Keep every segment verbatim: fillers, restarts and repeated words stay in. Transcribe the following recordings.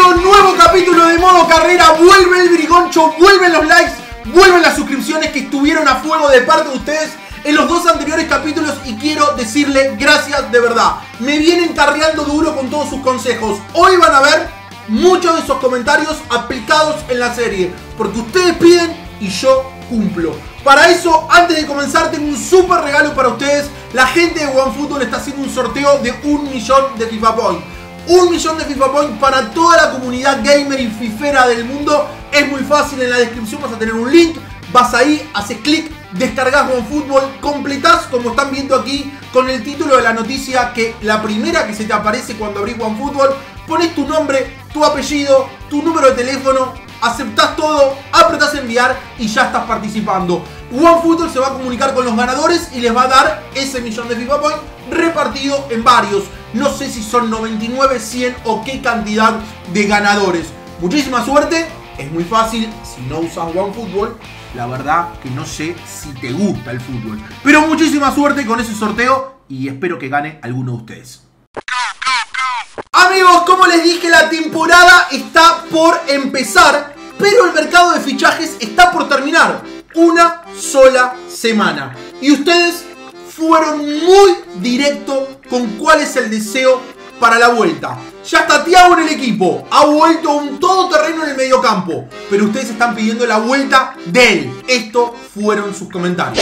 Bienvenido a un nuevo capítulo de Modo Carrera. Vuelve el Brigoncho, vuelven los likes, vuelven las suscripciones que estuvieron a fuego de parte de ustedes en los dos anteriores capítulos. Y quiero decirle gracias de verdad. Me vienen carreando duro con todos sus consejos. Hoy van a ver muchos de esos comentarios aplicados en la serie, porque ustedes piden y yo cumplo. Para eso, antes de comenzar, tengo un súper regalo para ustedes. La gente de OneFootball está haciendo un sorteo de un millón de FIFA Point. Un millón de FIFA Point para toda la comunidad gamer y fifera del mundo. Es muy fácil, en la descripción vas a tener un link. Vas ahí, haces clic, descargas OneFootball, completás como están viendo aquí con el título de la noticia, que la primera que se te aparece cuando abrís OneFootball. Pones tu nombre, tu apellido, tu número de teléfono, aceptás todo, apretás enviar y ya estás participando. OneFootball se va a comunicar con los ganadores y les va a dar ese millón de FIFA Point repartido en varios. No sé si son noventa y nueve, cien o qué cantidad de ganadores. Muchísima suerte, es muy fácil. Si no usas OneFootball, la verdad que no sé si te gusta el fútbol. Pero muchísima suerte con ese sorteo y espero que gane alguno de ustedes. Amigos, como les dije, la temporada está por empezar, pero el mercado de fichajes está por terminar. Una sola semana. Y ustedes fueron muy directos con cuál es el deseo para la vuelta. Ya está Thiago en el equipo, ha vuelto a un todoterreno en el mediocampo, pero ustedes están pidiendo la vuelta de él. Estos fueron sus comentarios.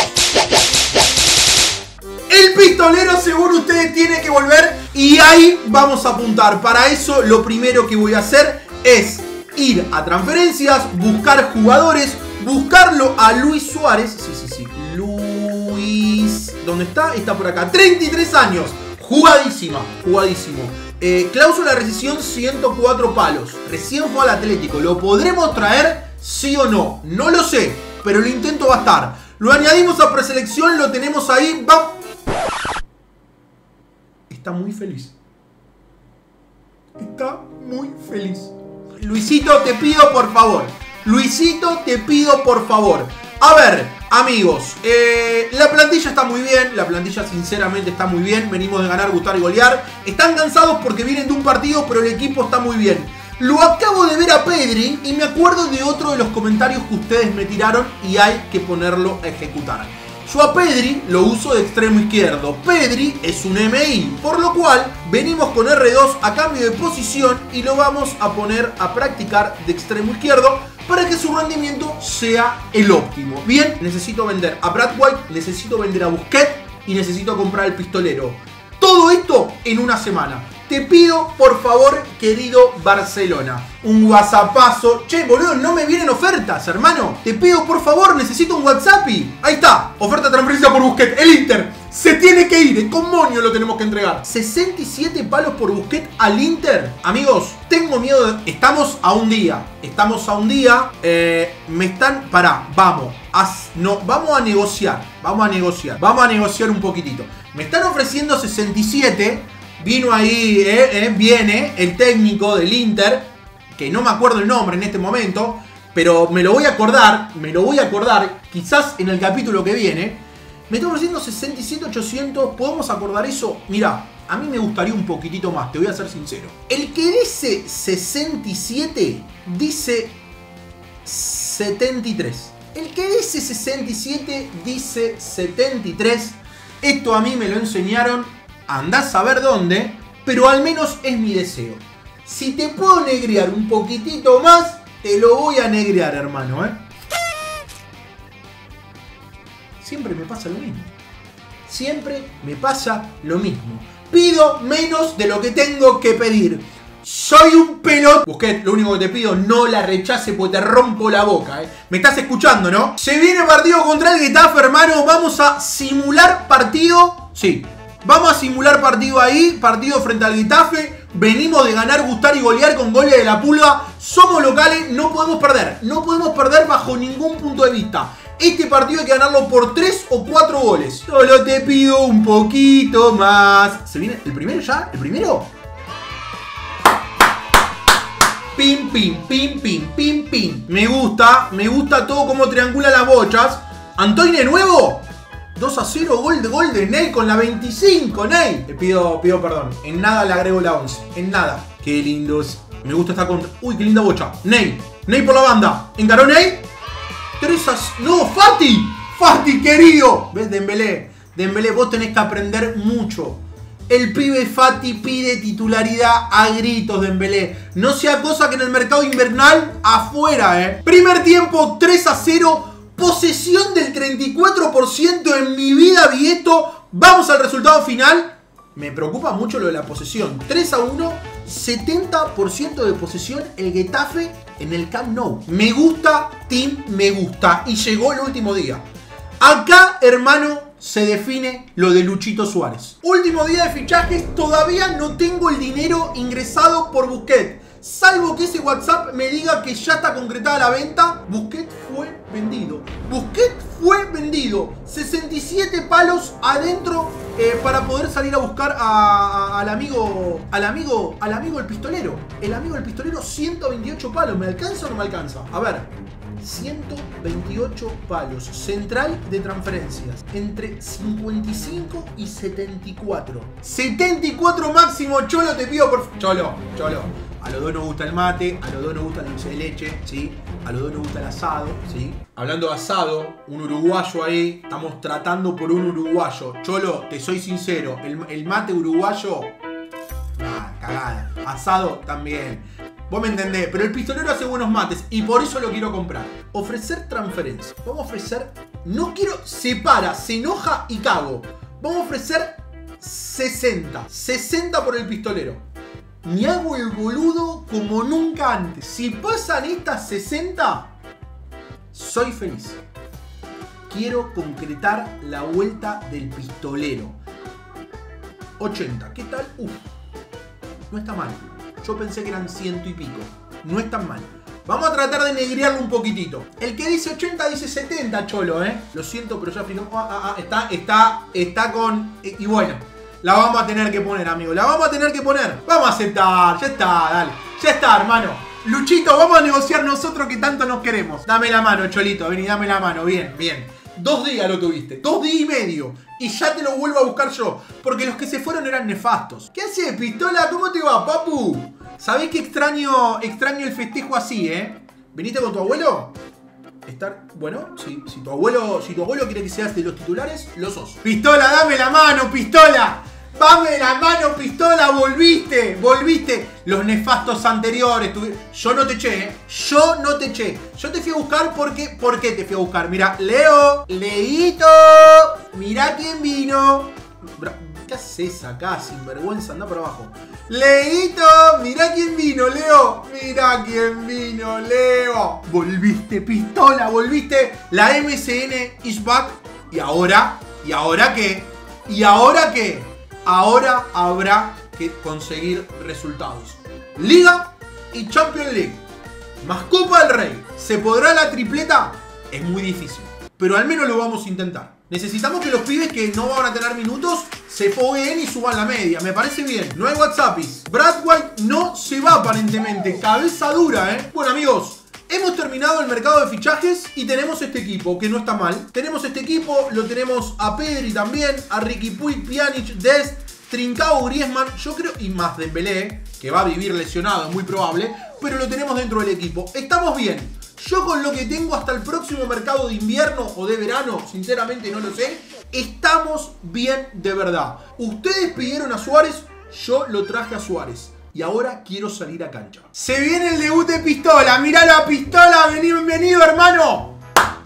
El pistolero, según ustedes, tiene que volver y ahí vamos a apuntar. Para eso, lo primero que voy a hacer es ir a transferencias, buscar jugadores, buscarlo a Luis Suárez. Sí, sí, sí. Luis... ¿Dónde está? Está por acá. treinta y tres años. Jugadísima. Jugadísimo. Eh, cláusula de rescisión ciento cuatro palos. Recién fue al Atlético. ¿Lo podremos traer? ¿Sí o no? No lo sé, pero el intento va a estar. Lo añadimos a preselección. Lo tenemos ahí. Va... Está muy feliz. Está muy feliz. Luisito, te pido por favor. Luisito, te pido por favor. A ver, amigos, eh, la plantilla está muy bien. La plantilla sinceramente está muy bien. Venimos de ganar, gustar y golear. Están cansados porque vienen de un partido, pero el equipo está muy bien. Lo acabo de ver a Pedri y me acuerdo de otro de los comentarios que ustedes me tiraron y hay que ponerlo a ejecutar. Yo a Pedri lo uso de extremo izquierdo. Pedri es un M I, por lo cual venimos con R dos a cambio de posición y lo vamos a poner a practicar de extremo izquierdo para que su rendimiento sea el óptimo. Bien, necesito vender a Brad White, necesito vender a Busquets y necesito comprar el pistolero. Todo esto en una semana. Te pido, por favor, querido Barcelona, un whatsappazo. Che, boludo, no me vienen ofertas, hermano. Te pido, por favor, necesito un WhatsApp. Ahí está, oferta de transferencia por Busquets. El Inter se tiene que ir, con moño lo tenemos que entregar. sesenta y siete palos por Busquets al Inter. Amigos, tengo miedo de... Estamos a un día, estamos a un día. Eh, me están... Pará, vamos. Haz... No, vamos a negociar, vamos a negociar. Vamos a negociar un poquitito. Me están ofreciendo sesenta y siete... Vino ahí, eh, eh, viene el técnico del Inter, que no me acuerdo el nombre en este momento, pero me lo voy a acordar, me lo voy a acordar, quizás en el capítulo que viene. Me está ofreciendo sesenta y siete ochocientos, ¿podemos acordar eso? Mirá, a mí me gustaría un poquitito más, te voy a ser sincero. El que dice sesenta y siete, dice setenta y tres. El que dice sesenta y siete, dice setenta y tres. Esto a mí me lo enseñaron. Andás a saber dónde, pero al menos es mi deseo. Si te puedo negrear un poquitito más, te lo voy a negrear, hermano, ¿eh? Siempre me pasa lo mismo. Siempre me pasa lo mismo. Pido menos de lo que tengo que pedir. Soy un pelot... Busquets, lo único que te pido, no la rechace porque te rompo la boca, ¿eh? Me estás escuchando, ¿no? Se viene partido contra el Getafe, hermano. Vamos a simular partido. Sí. Vamos a simular partido ahí, partido frente al Getafe. Venimos de ganar, gustar y golear con goles de la Pulga. Somos locales, no podemos perder. No podemos perder bajo ningún punto de vista. Este partido hay que ganarlo por tres o cuatro goles. Solo te pido un poquito más. ¿Se viene el primero ya? ¿El primero? Pim, pim, pim, pim, pim, pim. Me gusta, me gusta todo como triangula las bochas. Antoine de nuevo. dos a cero, gol de gol de Ney con la veinticinco, Ney. Te pido, pido perdón. En nada le agrego la once. En nada. Qué lindos Me gusta esta contra. Uy, qué linda bocha. Ney. Ney por la banda. ¿Encaró Ney? Teresas. No, Fati. Fati, querido. ¿Ves, Dembélé? Dembélé, vos tenés que aprender mucho. El pibe Fati pide titularidad a gritos, Dembélé. No sea cosa que en el mercado invernal afuera, eh. Primer tiempo, tres a cero. Posesión del treinta y cuatro por ciento. En mi vida vi esto. Vamos al resultado final. Me preocupa mucho lo de la posesión. tres a uno. setenta por ciento de posesión el Getafe en el Camp Nou. Me gusta, team, me gusta. Y llegó el último día. Acá, hermano, se define lo de Luchito Suárez. Último día de fichajes. Todavía no tengo el dinero ingresado por Busquets. Salvo que ese WhatsApp me diga que ya está concretada la venta. Busquets fue vendido. Busquets fue vendido. sesenta y siete palos adentro eh, para poder salir a buscar a, a, al amigo. Al amigo. Al amigo el pistolero. El amigo del pistolero, ciento veintiocho palos. ¿Me alcanza o no me alcanza? A ver. ciento veintiocho palos. Central de transferencias. Entre cincuenta y cinco y setenta y cuatro. setenta y cuatro máximo. Cholo, te pido por... Cholo, Cholo. A los dos nos gusta el mate, a los dos nos gusta el dulce de leche, ¿sí? A los dos nos gusta el asado, ¿sí? Hablando de asado, un uruguayo ahí, estamos tratando por un uruguayo. Cholo, te soy sincero, el, el mate uruguayo, ah, cagada. Asado también. Vos me entendés, pero el pistolero hace buenos mates y por eso lo quiero comprar. Ofrecer transferencia. Vamos a ofrecer, no quiero, se para, se enoja y cago. Vamos a ofrecer sesenta. sesenta por el pistolero. Me hago el boludo como nunca antes. Si pasan estas sesenta, soy feliz. Quiero concretar la vuelta del pistolero. ochenta, ¿qué tal? Uf, no está mal. Yo pensé que eran ciento y pico. No es tan mal. Vamos a tratar de negrearlo un poquitito. El que dice ochenta dice setenta, Cholo, ¿eh? Lo siento, pero ya fijó. Ah, ah, ah, está, está, está con... Y bueno... La vamos a tener que poner, amigo. La vamos a tener que poner. Vamos a aceptar. Ya está, dale. Ya está, hermano. Luchito, vamos a negociar nosotros que tanto nos queremos. Dame la mano, Cholito. Vení, dame la mano. Bien, bien. Dos días lo tuviste. Dos días y medio. Y ya te lo vuelvo a buscar yo. Porque los que se fueron eran nefastos. ¿Qué haces, pistola? ¿Cómo te va, papu? ¿Sabés que extraño, extraño el festejo así, eh? ¿Viniste con tu abuelo? Estar, bueno, si, si tu abuelo si tu abuelo quiere que seas de los titulares, lo sos. Pistola, dame la mano, pistola. Dame la mano, pistola, volviste, volviste. Los nefastos anteriores, tu... yo no te eché, ¿eh? Yo no te eché. Yo te fui a buscar porque, ¿por qué te fui a buscar? Mira, Leo, Leito, mira quién vino. ¿Qué haces acá, sinvergüenza? Anda por abajo. Leito, mira quién vino, Leo. Mira quién vino, Leo. Volviste, pistola, volviste. La M S N is back. Y ahora, ¿y ahora qué? ¿Y ahora qué? Ahora habrá que conseguir resultados. Liga y Champions League. Más Copa del Rey. ¿Se podrá la tripleta? Es muy difícil. Pero al menos lo vamos a intentar. Necesitamos que los pibes que no van a tener minutos se fogueen y suban la media. Me parece bien. No hay WhatsAppis. Brad White no se va aparentemente. Cabeza dura, ¿eh? Bueno, amigos. Hemos terminado el mercado de fichajes y tenemos este equipo, que no está mal. Tenemos este equipo, lo tenemos a Pedri también, a Riqui Puig, Pjanic, Dest, Trincao, Griezmann, yo creo, y más Dembélé, que va a vivir lesionado, es muy probable, pero lo tenemos dentro del equipo. Estamos bien. Yo con lo que tengo hasta el próximo mercado de invierno o de verano, sinceramente no lo sé, estamos bien de verdad. Ustedes pidieron a Suárez, yo lo traje a Suárez. Y ahora quiero salir a cancha. Se viene el debut de Pistola. Mirá la Pistola. Vení, bienvenido, hermano.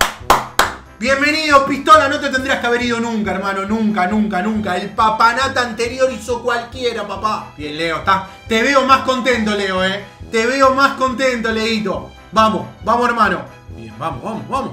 Bienvenido, Pistola. No te tendrías que haber ido nunca, hermano. Nunca, nunca, nunca. El papanata anterior hizo cualquiera, papá. Bien, Leo. Está. Te veo más contento, Leo, eh. Te veo más contento, Leito. Vamos, vamos, hermano. Bien, vamos, vamos, vamos.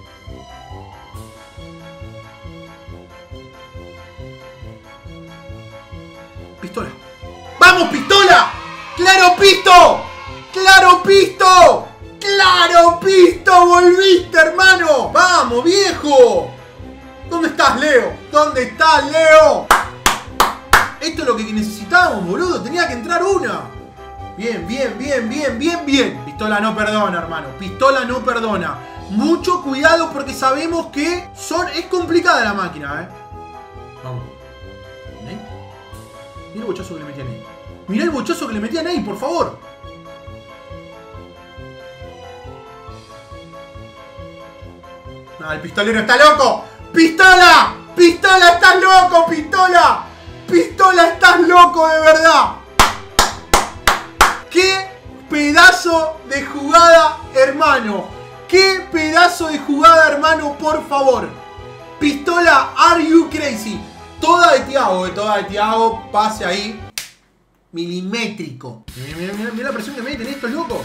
Pistola. ¡Vamos, Pistola! ¡Claro, Pisto! ¡Claro, Pisto! ¡Claro, Pisto! ¡Volviste, hermano! ¡Vamos, viejo! ¿Dónde estás, Leo? ¿Dónde estás, Leo? Esto es lo que necesitábamos, boludo. Tenía que entrar una. Bien, bien, bien, bien, bien, bien. Pistola no perdona, hermano. Pistola no perdona. Mucho cuidado porque sabemos que son... es complicada la máquina, ¿eh? Vamos. Mira el bochazo que le metí a Ney. Mirá el bochazo que le metí a Ney, por favor. No, el pistolero está loco. ¡Pistola! ¡Pistola, estás loco, Pistola! ¡Pistola, estás loco de verdad! ¡Qué pedazo de jugada, hermano! ¡Qué pedazo de jugada, hermano, por favor! Pistola, are you crazy? Toda de Thiago, eh, toda de Thiago, pase ahí. Milimétrico. Mira, mira, mira, mira la presión que meten estos locos.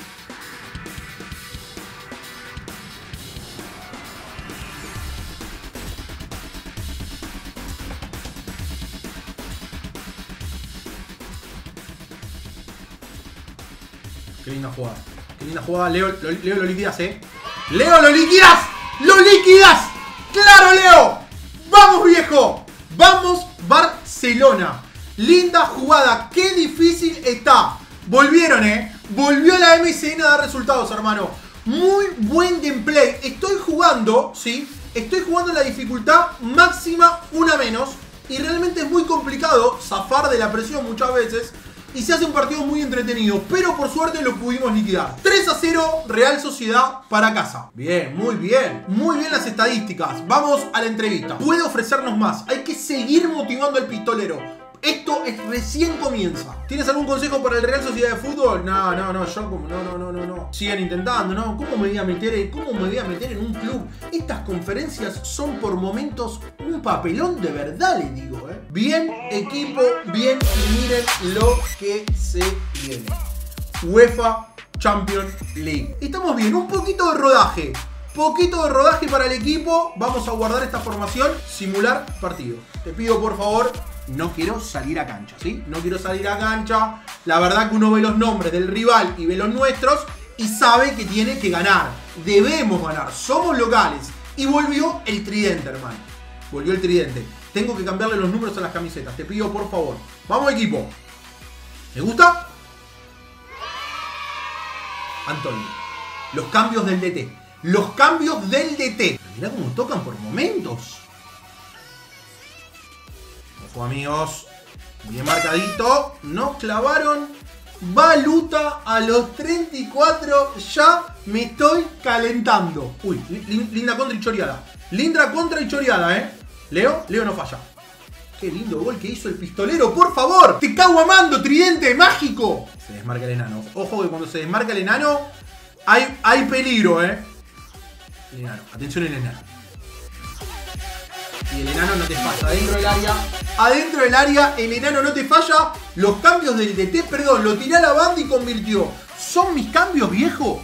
Qué linda jugada. Qué linda jugada. Leo lo, Leo, lo liquidas, eh. ¡Leo, lo liquidas! ¡Lo liquidas! ¡Claro, Leo! ¡Vamos, viejo! ¡Vamos, Barcelona! Linda jugada. ¡Qué difícil está! Volvieron, eh. Volvió la M S N a dar resultados, hermano. Muy buen gameplay. Estoy jugando, ¿sí? Estoy jugando en la dificultad máxima, una menos. Y realmente es muy complicado zafar de la presión muchas veces. Y se hace un partido muy entretenido. Pero por suerte lo pudimos liquidar. tres a cero, Real Sociedad para casa. Bien, muy bien. Muy bien las estadísticas. Vamos a la entrevista. Puede ofrecernos más. Hay que seguir motivando al pistolero. Esto es, recién comienza. ¿Tienes algún consejo para el Real Sociedad de Fútbol? No, no, no, yo como, no, no, no, no, no. Sigan intentando, ¿no? ¿Cómo me voy a meter, cómo me voy a meter en un club? Estas conferencias son por momentos un papelón de verdad, les digo, ¿eh? Bien, equipo, bien, y miren lo que se viene. UEFA Champions League. Estamos bien, un poquito de rodaje. Poquito de rodaje para el equipo. Vamos a guardar esta formación. Simular partido. Te pido por favor, no quiero salir a cancha, ¿sí? No quiero salir a cancha. La verdad que uno ve los nombres del rival y ve los nuestros y sabe que tiene que ganar. Debemos ganar. Somos locales. Y volvió el tridente, hermano. Volvió el tridente. Tengo que cambiarle los números a las camisetas. Te pido por favor. Vamos, equipo. ¿Me gusta? Antonio. Los cambios del D T. Los cambios del D T. Mirá cómo tocan por momentos. Ojo, amigos. Bien marcadito. Nos clavaron. Baluta a los treinta y cuatro. Ya me estoy calentando. Uy, linda contra y choreada. Linda contra y choreada, ¿eh? Leo, Leo no falla. Qué lindo gol que hizo el pistolero, por favor. Te cago amando, tridente mágico. Se desmarca el enano. Ojo que cuando se desmarca el enano hay, hay peligro, ¿eh? El enano, atención el enano. Y el enano no te falla, adentro del área. Adentro del área, el enano no te falla. Los cambios del D T, perdón, lo tiré a la banda y convirtió. ¿Son mis cambios, viejo?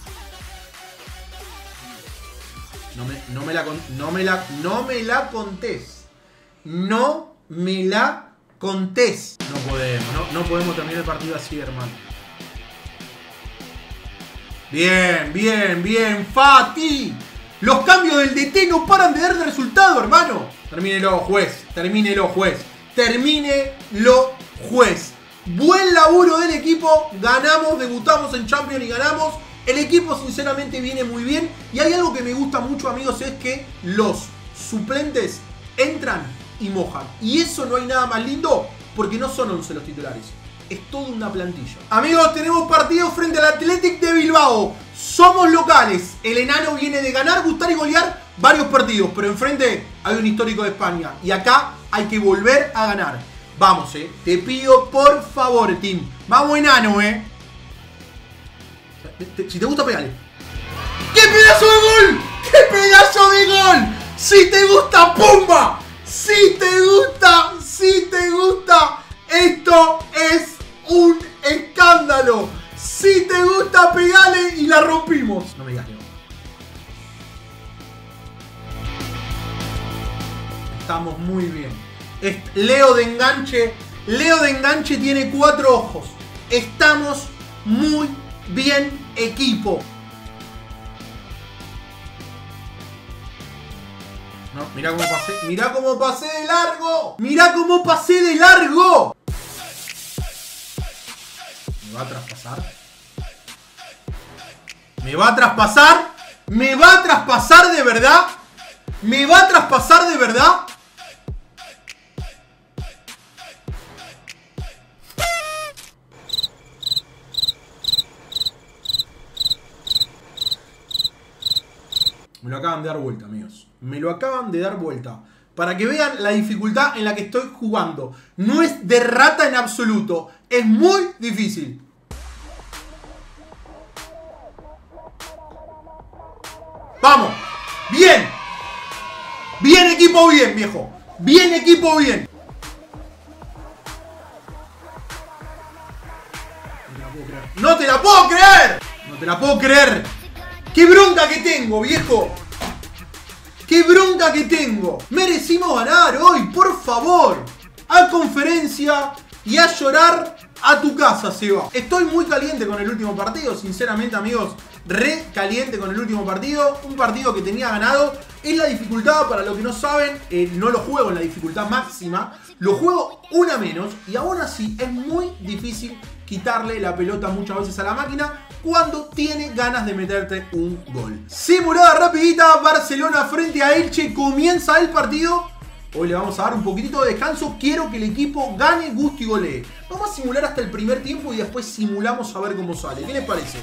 No me, no me la no me la no me la contés. No me la contés. No podemos, no, no podemos terminar el partido así, hermano. Bien, bien, bien, Fati. Los cambios del D T no paran de dar resultado, hermano. Termínelo, juez. Termínelo, juez. Termínelo, juez. Buen laburo del equipo. Ganamos, debutamos en Champions y ganamos. El equipo sinceramente viene muy bien. Y hay algo que me gusta mucho, amigos, es que los suplentes entran y mojan. Y eso no hay nada más lindo porque no son once los titulares. Es toda una plantilla. Amigos, tenemos partido frente al Athletic de Bilbao. Somos locales. El enano viene de ganar, gustar y golear varios partidos. Pero enfrente hay un histórico de España. Y acá hay que volver a ganar. Vamos, eh. Te pido por favor, team. Vamos, enano, eh. Si te gusta, pegale. ¡Qué pedazo de gol! ¡Qué pedazo de gol! Si te gusta, ¡pumba! Si te gusta, si te gusta. Esto es un escándalo. Si te gusta, pegale y la rompimos. No me digas, Leo. Estamos muy bien. Leo de enganche. Leo de enganche tiene cuatro ojos. Estamos muy bien, equipo. No, mirá cómo pasé. Mirá cómo pasé de largo. Mirá cómo pasé de largo. ¿Me va a traspasar? ¿Me va a traspasar? ¿Me va a traspasar de verdad? ¿Me va a traspasar de verdad? Me lo acaban de dar vuelta, amigos. Me lo acaban de dar vuelta. Para que vean la dificultad en la que estoy jugando. No es de rata en absoluto. Es muy difícil. ¡Vamos! ¡Bien! ¡Bien, equipo, bien, viejo! ¡Bien, equipo, bien! ¡No te la puedo creer! ¡No te la puedo creer! ¡Qué bronca que tengo, viejo! ¡Qué bronca que tengo! Merecimos ganar hoy, por favor. A conferencia y a llorar a tu casa, Seba. Estoy muy caliente con el último partido, sinceramente, amigos. Re caliente con el último partido. Un partido que tenía ganado. Es la dificultad, para los que no saben, eh, no lo juego en la dificultad máxima. Lo juego una menos y aún así es muy difícil quitarle la pelota muchas veces a la máquina cuando tiene ganas de meterte un gol. Simulada rapidita, Barcelona frente a Elche, comienza el partido. Hoy le vamos a dar un poquitito de descanso, quiero que el equipo gane, guste y golee. Vamos a simular hasta el primer tiempo y después simulamos a ver cómo sale. ¿Qué les parece?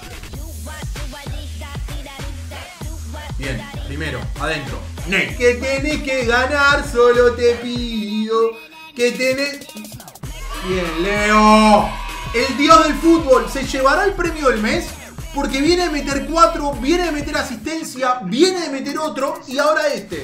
Bien, primero, adentro. Ney. Que tenés que ganar, solo te pido. Que tenés... Bien, Leo. El dios del fútbol se llevará el premio del mes porque viene de meter cuatro, viene de meter asistencia, viene de meter otro y ahora este.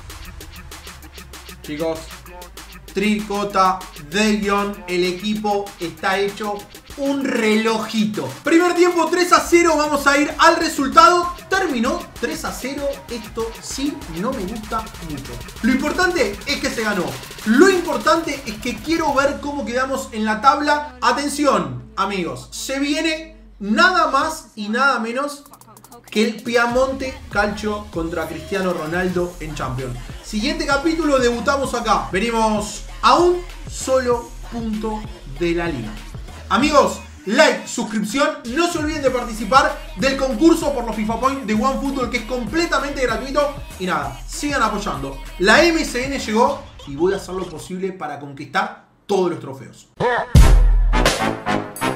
Chicos, tricota de guión, el equipo está hecho un relojito. Primer tiempo tres a cero, vamos a ir al resultado. Terminó tres a cero, esto sí no me gusta mucho. Lo importante es que se ganó. Lo importante es que quiero ver cómo quedamos en la tabla. Atención, amigos, se viene nada más y nada menos que el Piemonte Calcio contra Cristiano Ronaldo en Champions. Siguiente capítulo, debutamos acá. Venimos a un solo punto de la liga. Amigos, like, suscripción, no se olviden de participar del concurso por los FIFA Points de OneFootball, que es completamente gratuito. Y nada, sigan apoyando. La M S N llegó y voy a hacer lo posible para conquistar todos los trofeos.